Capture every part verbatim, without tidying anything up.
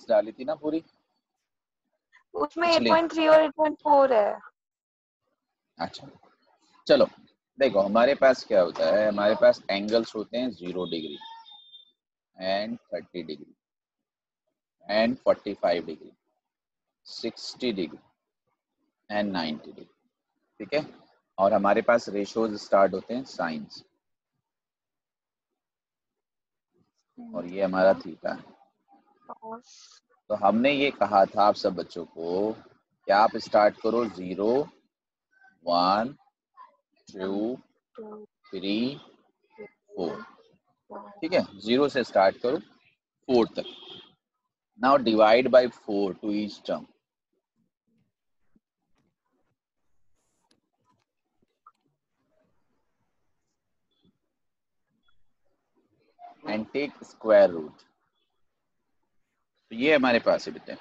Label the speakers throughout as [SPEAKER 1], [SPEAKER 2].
[SPEAKER 1] Values डाली थी ना पूरी,
[SPEAKER 2] उसमें एट पॉइंट थ्री और एट पॉइंट फोर है।
[SPEAKER 1] अच्छा चलो देखो, हमारे पास क्या होता है, हमारे पास एंगल्स होते हैं zero degree and thirty degree and forty five degree, sixty degree and ninety degree, ठीक है। और हमारे पास रेशोज स्टार्ट होते हैं साइन से, और ये हमारा थीटा है। तो हमने ये कहा था आप सब बच्चों को कि आप स्टार्ट करो zero, one, two, three, four, ठीक है। जीरो से स्टार्ट करो फोर तक। Now divide by four to each term. And take square root. तो ये हमारे पास है बेटे।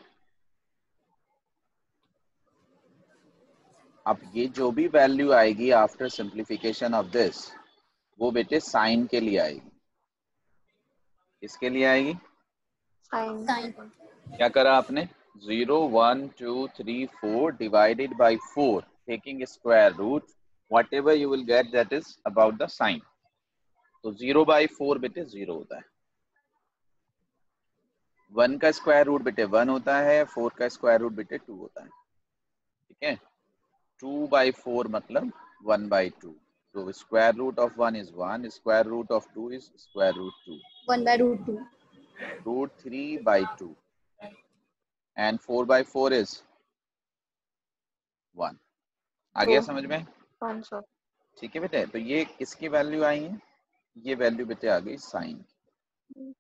[SPEAKER 1] अब ये जो भी वैल्यू आएगी आफ्टर सिंप्लीफिकेशन ऑफ दिस, वो बेटे साइन के लिए आएगी। किसके लिए आएगी?
[SPEAKER 2] साइन।
[SPEAKER 1] क्या करा आपने? Zero, one, two, three, four divided by four, taking square root, whatever you will get that is about the sine. तो जीरो बाई फोर बेटे जीरो होता है, वन का स्क्वायर रूट बेटे वन होता है, फोर का स्क्वायर रूट बेटे टू होता है, ठीक है। टू बाई फोर मतलब वन बाई टू। तो square root of one is one, square root of two is square root two,
[SPEAKER 3] one by root two,
[SPEAKER 1] root three by two, and four by four is one. आ गया समझ में? ठीक है बेटे। तो ये किसकी वैल्यू आई है? ये वैल्यू बेटे आ गई साइन की।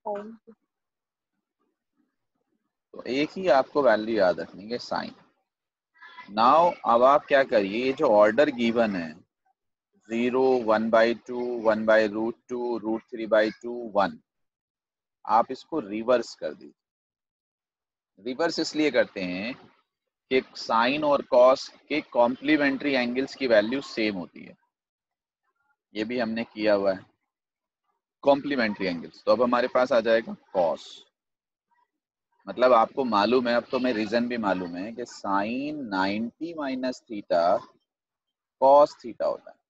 [SPEAKER 1] तो एक ही आपको वैल्यू याद रखनी है, साइन। नाउ अब आप क्या करिए, ये जो ऑर्डर गिवन है zero, one by two, one by root two, root three by two, one, आप इसको रिवर्स कर दीजिए। रिवर्स इसलिए करते हैं कि साइन और कॉस के कॉम्प्लीमेंट्री एंगल्स की वैल्यू सेम होती है। ये भी हमने किया हुआ है, कॉम्प्लीमेंट्री एंगल्स। तो अब हमारे पास आ जाएगा कॉस, मतलब आपको मालूम है, अब तो मैं रीजन भी मालूम है कि sine ninety minus theta cos theta होता है।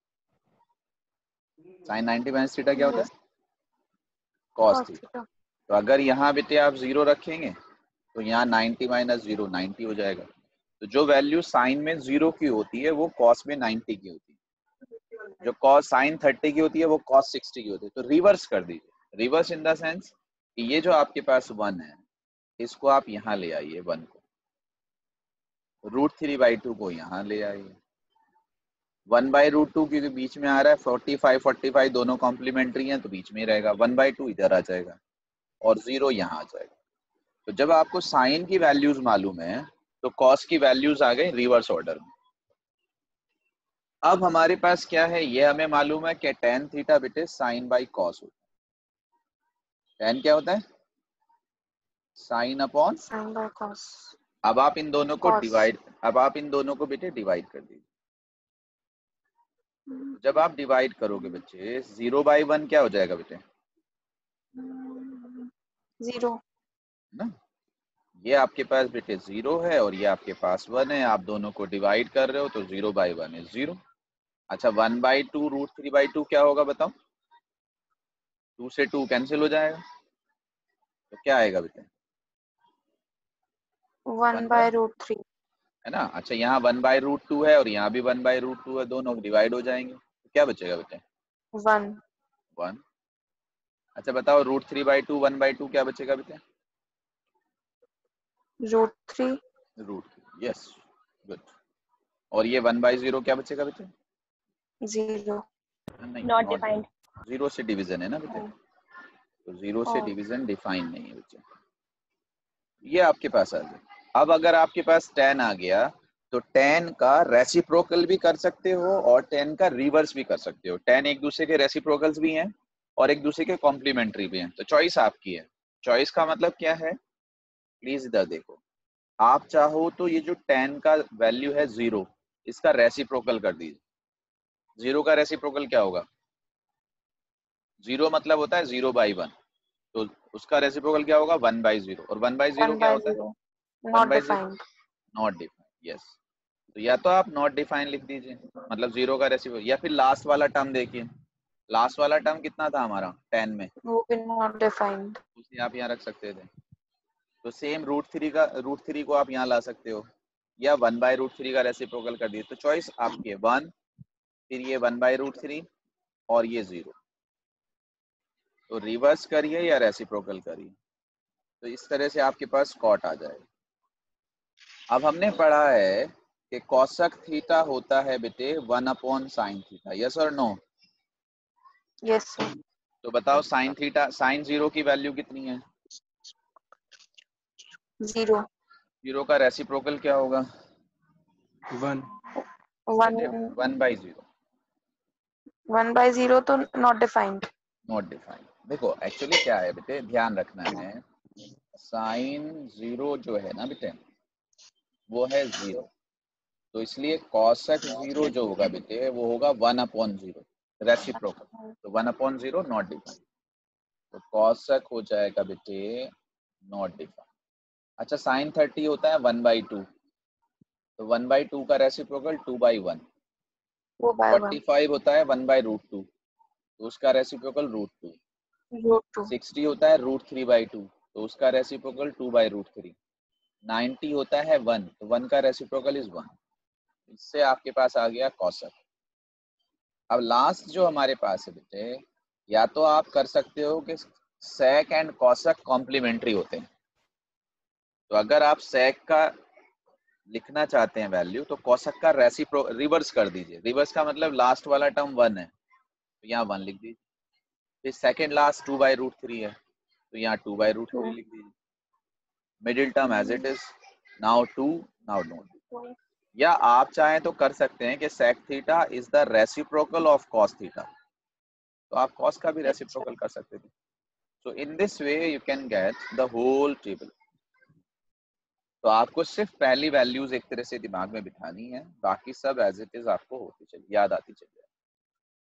[SPEAKER 1] साइन नाइन्टी माइनस थीटा क्या होता है? Cos theta. तो अगर यहाँ बेटे आप जीरो रखेंगे तो यहाँ नाइन्टी माइनस जीरो नाइन्टी हो जाएगा। तो जो वैल्यू साइन में जीरो की होती है वो कॉस में नाइन्टी की होती है, जो कॉस साइन थर्टी की होती है वो कॉस सिक्सटी की होती है। तो रिवर्स कर दीजिए। रिवर्स इन द सेंस कि ये जो आपके पास वन है इसको आप यहाँ ले आइए, वन को, रूट थ्री बाई टू को यहाँ ले आइए, वन बाई रूट टू क्योंकि बीच में आ रहा है, फोर्टी फाइव फोर्टी फाइव दोनों कॉम्प्लीमेंट्री हैं तो बीच में ही रहेगा, वन बाई टू इधर आ जाएगा और जीरो यहाँ आ जाएगा। तो जब आपको साइन की वैल्यूज मालूम है तो कॉस की वैल्यूज आ गई रिवर्स ऑर्डर में। अब हमारे पास क्या है, ये हमें मालूम है कि टेन थीटा बेटे साइन बाई कॉस होता है। टेन क्या होता है? Sine upon
[SPEAKER 2] sine by cos.
[SPEAKER 1] अब आप इन दोनों को डिवाइड, अब आप इन दोनों को बेटे डिवाइड कर दीजिए। जब आप डिवाइड करोगे बच्चे, जीरो बाई वन क्या हो जाएगा बेटे?
[SPEAKER 2] जीरो
[SPEAKER 1] ना, ये आपके पास बेटे जीरो है और ये आपके पास वन है, आप दोनों को डिवाइड कर रहे हो तो zero by one is zero. अच्छा, one by two root three by two क्या होगा बताओ? टू से टू कैंसिल हो जाएगा तो क्या आएगा बेटे?
[SPEAKER 2] वन बाय रूट थ्री
[SPEAKER 1] है ना। अच्छा, यहाँ वन बाई रूट टू है और यहाँ भी वन बाई रूट टू है, दोनों डिवाइड हो जाएंगे तो क्या बचेगा बेटे?
[SPEAKER 2] One
[SPEAKER 1] one. अच्छा बताओ, root three by two, one by two क्या बचेगा बेटे?
[SPEAKER 2] Root three.
[SPEAKER 1] Root three, yes, good. और ये वन बाई जीरो क्या बचेगा बेटे?
[SPEAKER 2] जीरो।
[SPEAKER 1] नहीं,
[SPEAKER 3] नॉट डिफाइंड।
[SPEAKER 1] जीरो से डिवीजन है ना बेटे, तो जीरो से डिवीजन डिफाइन नहीं है बच्चे। ये आपके पास आ गया। अब अगर आपके पास टेन आ गया तो टेन का रेसिप्रोकल भी कर सकते हो और टेन का रिवर्स भी कर सकते हो। टेन एक दूसरे के रेसिप्रोकल्स भी हैं और एक दूसरे के कॉम्प्लीमेंट्री भी हैं। तो चॉइस आपकी है। चॉइस का मतलब क्या है, प्लीज इधर देखो। आप चाहो तो ये जो टेन का वैल्यू है जीरो, इसका रेसिप्रोकल कर दीजिए। जीरो का रेसिप्रोकल क्या होगा? जीरो मतलब होता है जीरो बाई वन, तो उसका रेसिप्रोकल क्या होगा, वन बाई जीरो। और वन बाई जीरो क्या होता है, one by zero not defined. Yes, तो या तो आप नॉट डिफाइंड लिख दीजिए, मतलब जीरो का रेसिप्रोकल, या फिर लास्ट वाला टर्म देखिए, लास्ट वाला टर्म कितना था हमारा टेन में,
[SPEAKER 2] वो भी नॉट डिफाइंड,
[SPEAKER 1] उसे आप यहाँ रख सकते थे। तो सेम रूट थ्री का रूट थ्री को आप यहाँ ला सकते हो, या वन बाई रूट थ्री का रेसिप्रोकल कर दिए। तो चॉइस आपकी है, वन, फिर ये वन बाई रूट थ्री और ये जीरो। तो रिवर्स करिए या रेसिप्रोकल करिए, तो इस तरह से आपके पास कॉट आ जाएगा। अब हमने पढ़ा है कि कॉसक थीटा होता है बेटे one upon sine theta, yes और नो?
[SPEAKER 2] Yes sir.
[SPEAKER 1] तो बताओ साइन थीटा, साइन जीरो की वैल्यू कितनी है,
[SPEAKER 2] जीरो।
[SPEAKER 1] जीरो का रेसिप्रोकल क्या होगा,
[SPEAKER 3] one
[SPEAKER 2] one
[SPEAKER 1] one by zero.
[SPEAKER 2] One by zero तो नॉट डिफाइंड,
[SPEAKER 1] नॉट डिफाइंड। देखो एक्चुअली क्या है बेटे, ध्यान रखना है, साइन जीरो जो है ना बेटे वो है जीरो, तो इसलिए कॉसक जीरो जो होगा बेटे वो होगा वन अपॉन जीरो रेसिप्रोकल, तो one upon zero not defined, तो कॉसक हो जाएगा बेटे नॉट डिफाइंड। अच्छा साइन थर्टी होता है वन बाई टू, तो वन बाई टू का रेसिप्रोकल टू बाई वन।
[SPEAKER 2] वो बाय
[SPEAKER 1] फोर्टी फाइव होता है वन बाई रूट टू, तो उसका reciprocal root two.
[SPEAKER 2] Root two.
[SPEAKER 1] Sixty होता है रूट थ्री बाई टू, तो उसका reciprocal two by root three. Ninety होता है वन, तो वन का रेसिप्रोकल इज वन। इससे आपके पास आ गया कॉसक। अब लास्ट जो हमारे पास है बेटे, या तो आप कर सकते हो कि सेक एंड कॉसक कॉम्प्लीमेंट्री होते हैं, तो अगर आप सेक का लिखना चाहते हैं वैल्यू तो कॉसक का रेसिप्रो रिवर्स कर दीजिए। रिवर्स का मतलब लास्ट वाला टर्म वन है तो यहाँ वन लिख दीजिए, फिर second last two by root three है तो यहाँ टू बाई रूट थ्री लिख दीजिए, middle term as it is, now to now no. या आप चाहें तो कर सकते हैं कि sec theta is the reciprocal of cos theta, तो आप कॉस का भी रेसिप्रोकल कर सकते थे। So in this way you can get the whole table. तो आपको सिर्फ पहली वैल्यूज एक तरह से दिमाग में बिठानी है, बाकी सब एज इट इज आपको होती चली याद आती चली।